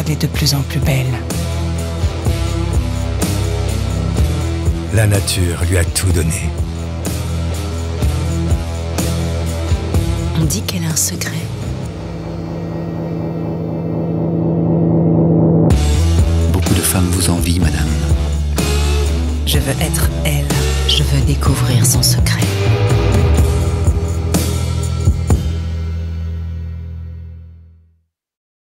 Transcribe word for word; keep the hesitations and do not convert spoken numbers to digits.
elle est de plus en plus belle. La nature lui a tout donné. On dit qu'elle a un secret. Beaucoup de femmes vous envient, madame. Je veux être elle. Je veux découvrir son secret.